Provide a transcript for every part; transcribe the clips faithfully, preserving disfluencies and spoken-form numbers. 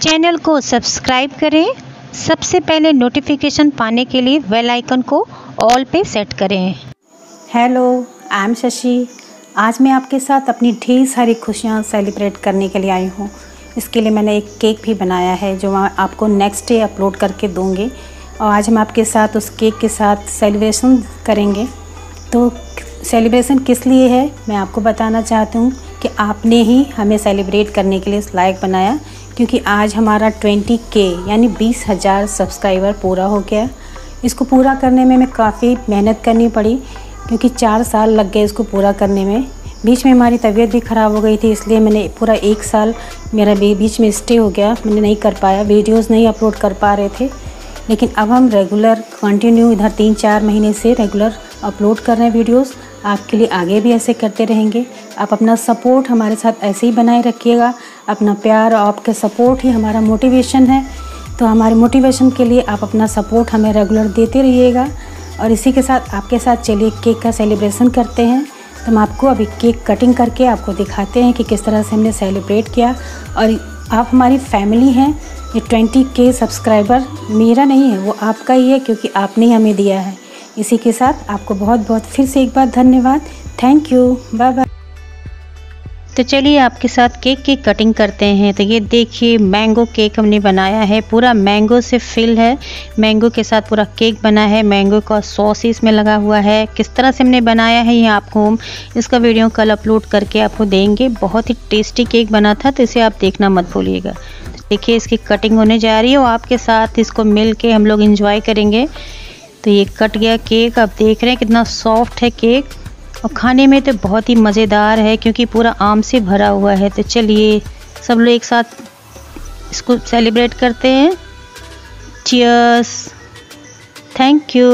Channel को subscribe करें। सबसे पहले नोटिफिकेशन पाने के लिए बेल आइकन को ऑल पे सेट करें। Hello, I am Shashi. आज मैं आपके साथ अपनी ढेर सारी खुशियाँ सेलिब्रेट करने के लिए आई हूँ। इसके लिए मैंने एक केक भी बनाया है जो मैं आपको नेक्स्ट डे अपलोड करके दूँगी। और आज हम आपके साथ उस केक के साथ सेलिब्रेशन करेंगे। तो सेलिब्रेशन किस लिए है मैं आपको बताना चाहती हूँ कि आपने ही हमें सेलिब्रेट करने के लिए इस लायक बनाया, क्योंकि आज हमारा ट्वेंटी के यानी बीस हज़ार सब्सक्राइबर पूरा हो गया। इसको पूरा करने में मैं काफ़ी मेहनत करनी पड़ी, क्योंकि चार साल लग गए इसको पूरा करने में। बीच में हमारी तबीयत भी ख़राब हो गई थी, इसलिए मैंने पूरा एक साल मेरा बीच में स्टे हो गया। मैंने नहीं कर पाया, वीडियोस नहीं अपलोड कर पा रहे थे। लेकिन अब हम रेगुलर कंटिन्यू इधर तीन चार महीने से रेगुलर अपलोड कर रहे हैं वीडियोस। आपके लिए आगे भी ऐसे करते रहेंगे। आप अपना सपोर्ट हमारे साथ ऐसे ही बनाए रखिएगा। अपना प्यार और आपके सपोर्ट ही हमारा मोटिवेशन है। तो हमारे मोटिवेशन के लिए आप अपना सपोर्ट हमें रेगुलर देते रहिएगा। और इसी के साथ आपके साथ चलिए केक का सेलिब्रेशन करते हैं। तो हम आपको अभी केक कटिंग करके आपको दिखाते हैं कि किस तरह से हमने सेलिब्रेट किया। और आप हमारी फैमिली हैं। ये ट्वेंटी के सब्सक्राइबर मेरा नहीं है, वो आपका ही है, क्योंकि आपने ही हमें दिया है। इसी के साथ आपको बहुत बहुत फिर से एक बार धन्यवाद। Thank you, bye bye. तो चलिए आपके साथ केक की कटिंग करते हैं। तो ये देखिए मैंगो केक हमने बनाया है, पूरा मैंगो से फिल है। मैंगो के साथ पूरा केक बना है, मैंगो का सॉस इसमें लगा हुआ है। किस तरह से हमने बनाया है ये आपको हम इसका वीडियो कल अपलोड करके आपको देंगे। बहुत ही टेस्टी केक बना था, तो इसे आप देखना मत भूलिएगा। तो देखिए इसकी कटिंग होने जा रही है और आपके साथ इसको मिल के हम लोग इंजॉय करेंगे। तो ये कट गया केक, आप देख रहे हैं कितना सॉफ्ट है केक, और खाने में तो बहुत ही मज़ेदार है क्योंकि पूरा आम से भरा हुआ है। तो चलिए सब लोग एक साथ इसको सेलिब्रेट करते हैं। Cheers, thank you.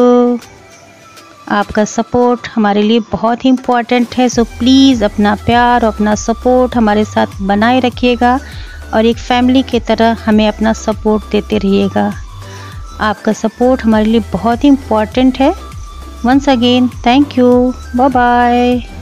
आपका सपोर्ट हमारे लिए बहुत ही इम्पोर्टेंट है। सो प्लीज़ अपना प्यार और अपना सपोर्ट हमारे साथ बनाए रखिएगा और एक फैमिली की तरह हमें अपना सपोर्ट देते रहिएगा। आपका सपोर्ट हमारे लिए बहुत ही इम्पोर्टेंट है। Once again, thank you. Bye bye.